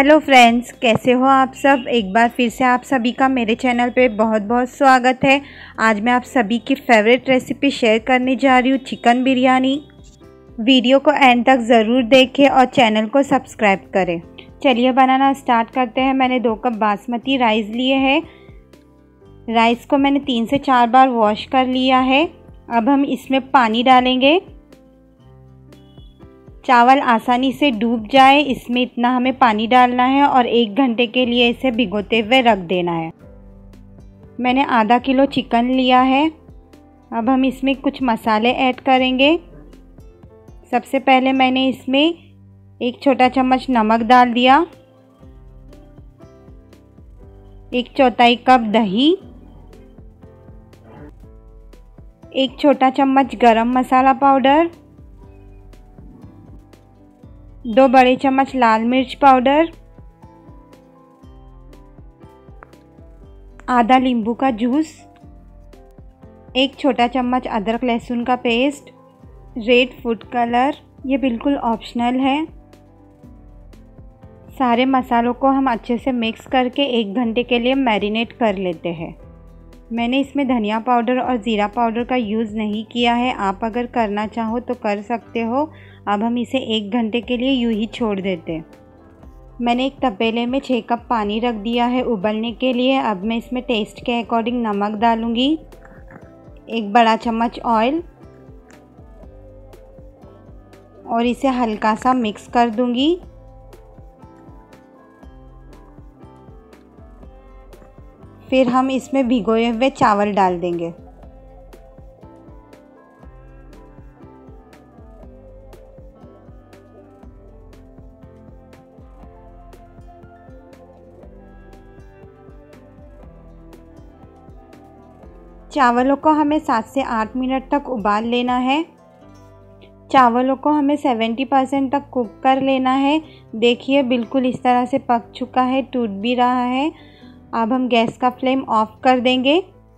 Hello friends, कैसे हो आप सब। एक बार फिर से आप सभी का मेरे चैनल पे बहुत बहुत स्वागत है। आज मैं आप सभी की फेवरेट रेसिपी शेयर करने जा रही हूँ, चिकन बिरयानी। वीडियो को एंड तक ज़रूर देखें और चैनल को सब्सक्राइब करें। चलिए बनाना स्टार्ट करते हैं। मैंने 2 कप बासमती राइस लिए हैं। राइस को मैंने 3 से 4 बार वॉश कर लिया है। अब हम इसमें पानी डालेंगे। चावल आसानी से डूब जाए इसमें इतना हमें पानी डालना है और 1 घंटे के लिए इसे भिगोते हुए रख देना है। मैंने आधा किलो चिकन लिया है। अब हम इसमें कुछ मसाले ऐड करेंगे। सबसे पहले मैंने इसमें 1 छोटा चम्मच नमक डाल दिया, 1/4 कप दही, 1 छोटा चम्मच गरम मसाला पाउडर, 2 बड़े चम्मच लाल मिर्च पाउडर, आधा नींबू का जूस, 1 छोटा चम्मच अदरक लहसुन का पेस्ट, रेड फूड कलर, ये बिल्कुल ऑप्शनल है। सारे मसालों को हम अच्छे से मिक्स करके 1 घंटे के लिए मैरिनेट कर लेते हैं। मैंने इसमें धनिया पाउडर और ज़ीरा पाउडर का यूज़ नहीं किया है, आप अगर करना चाहो तो कर सकते हो। अब हम इसे 1 घंटे के लिए यूं ही छोड़ देते। मैंने एक तपेले में 6 कप पानी रख दिया है उबलने के लिए। अब मैं इसमें टेस्ट के अकॉर्डिंग नमक डालूँगी, 1 बड़ा चम्मच ऑयल और इसे हल्का सा मिक्स कर दूँगी। फिर हम इसमें भिगोए हुए चावल डाल देंगे। चावलों को हमें 7 से 8 मिनट तक उबाल लेना है। चावलों को हमें 70% तक कुक कर लेना है। देखिए बिल्कुल इस तरह से पक चुका है, टूट भी रहा है। अब हम गैस का फ्लेम ऑफ कर देंगे।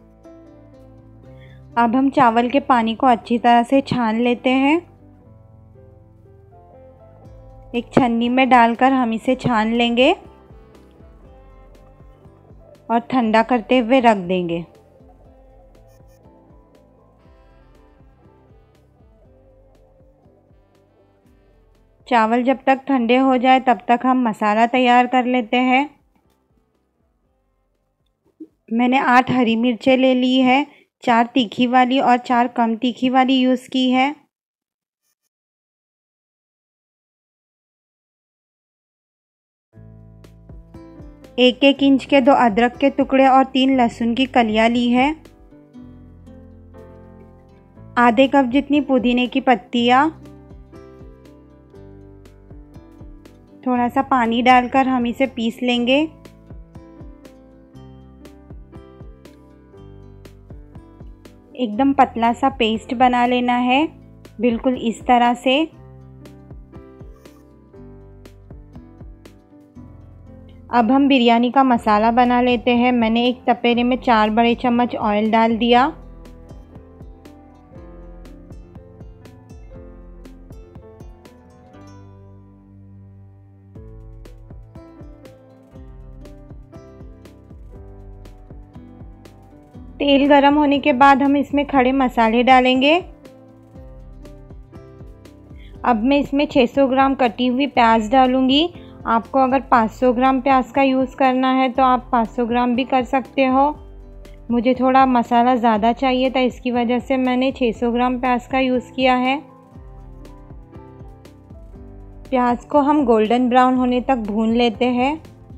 अब हम चावल के पानी को अच्छी तरह से छान लेते हैं। एक छन्नी में डालकर हम इसे छान लेंगे और ठंडा करते हुए रख देंगे। चावल जब तक ठंडे हो जाए तब तक हम मसाला तैयार कर लेते हैं। मैंने 8 हरी मिर्चें ले ली है, 4 तीखी वाली और 4 कम तीखी वाली यूज़ की है। एक 1 इंच के 2 अदरक के टुकड़े और 3 लहसुन की कलियां ली है। आधे कप जितनी पुदीने की पत्तियां। थोड़ा सा पानी डालकर हम इसे पीस लेंगे। एकदम पतला सा पेस्ट बना लेना है, बिल्कुल इस तरह से। अब हम बिरयानी का मसाला बना लेते हैं। मैंने एक तपेले में 4 बड़े चम्मच ऑयल डाल दिया। तेल गरम होने के बाद हम इसमें खड़े मसाले डालेंगे। अब मैं इसमें 600 ग्राम कटी हुई प्याज डालूंगी। आपको अगर 500 ग्राम प्याज का यूज़ करना है तो आप 500 ग्राम भी कर सकते हो। मुझे थोड़ा मसाला ज़्यादा चाहिए था, इसकी वजह से मैंने 600 ग्राम प्याज का यूज़ किया है। प्याज को हम गोल्डन ब्राउन होने तक भून लेते हैं।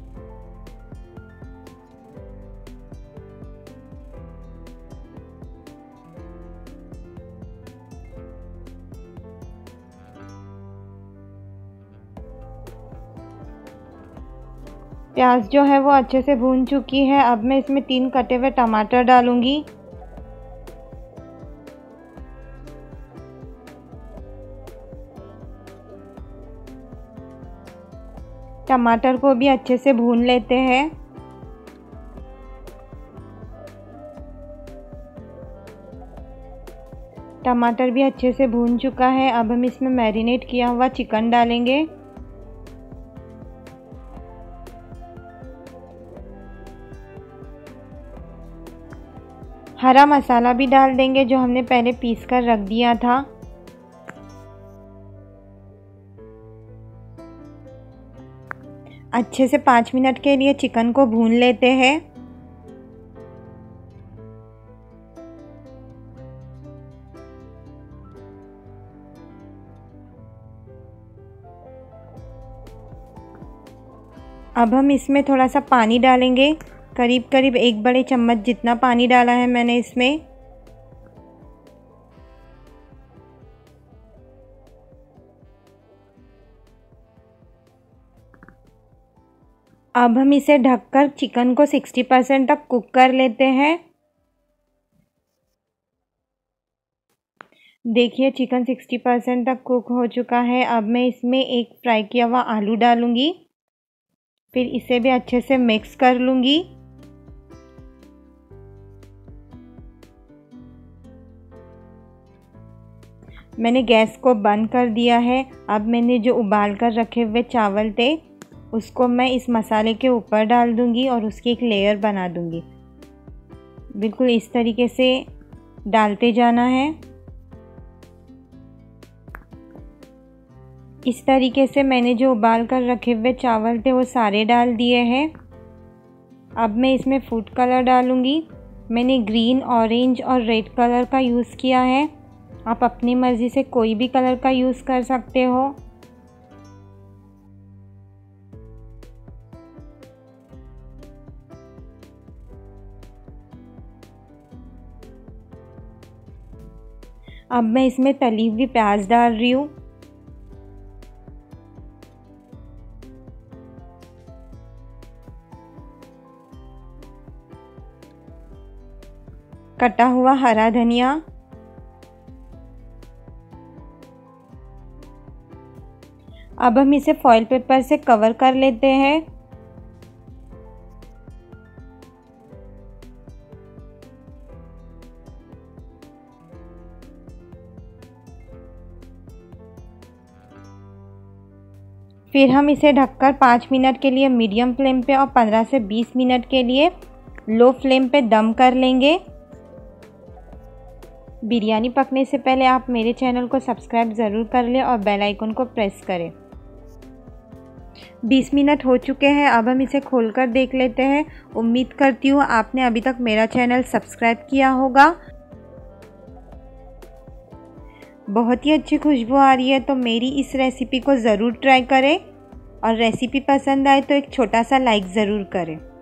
प्याज जो है वो अच्छे से भून चुकी है। अब मैं इसमें 3 कटे हुए टमाटर डालूंगी। टमाटर को भी अच्छे से भून लेते हैं। टमाटर भी अच्छे से भून चुका है। अब हम इसमें मैरिनेट किया हुआ चिकन डालेंगे। हरा मसाला भी डाल देंगे जो हमने पहले पीस कर रख दिया था। अच्छे से 5 मिनट के लिए चिकन को भून लेते हैं। अब हम इसमें थोड़ा सा पानी डालेंगे, करीब करीब 1 बड़े चम्मच जितना पानी डाला है मैंने इसमें। अब हम इसे ढककर चिकन को 60% तक कुक कर लेते हैं। देखिए चिकन 60% तक कुक हो चुका है। अब मैं इसमें एक फ्राई किया हुआ आलू डालूंगी, फिर इसे भी अच्छे से मिक्स कर लूँगी। मैंने गैस को बंद कर दिया है। अब मैंने जो उबाल कर रखे हुए चावल थे उसको मैं इस मसाले के ऊपर डाल दूँगी और उसकी एक लेयर बना दूँगी। बिल्कुल इस तरीके से डालते जाना है। इस तरीके से मैंने जो उबाल कर रखे हुए चावल थे वो सारे डाल दिए हैं। अब मैं इसमें फूड कलर डालूँगी। मैंने ग्रीन, ऑरेंज और रेड कलर का यूज़ किया है। आप अपनी मर्ज़ी से कोई भी कलर का यूज़ कर सकते हो। अब मैं इसमें तली हुई प्याज डाल रही हूँ। कटा हुआ हरा धनिया, अब हम इसे फॉइल पेपर से कवर कर लेते हैं। फिर हम इसे ढककर 5 मिनट के लिए मीडियम फ्लेम पे और 15 से 20 मिनट के लिए लो फ्लेम पे दम कर लेंगे। बिरयानी पकने से पहले आप मेरे चैनल को सब्सक्राइब ज़रूर कर लें और बेल आइकन को प्रेस करें। 20 मिनट हो चुके हैं। अब हम इसे खोलकर देख लेते हैं। उम्मीद करती हूँ आपने अभी तक मेरा चैनल सब्सक्राइब किया होगा। बहुत ही अच्छी खुशबू आ रही है, तो मेरी इस रेसिपी को ज़रूर ट्राई करें और रेसिपी पसंद आए तो एक छोटा सा लाइक ज़रूर करें।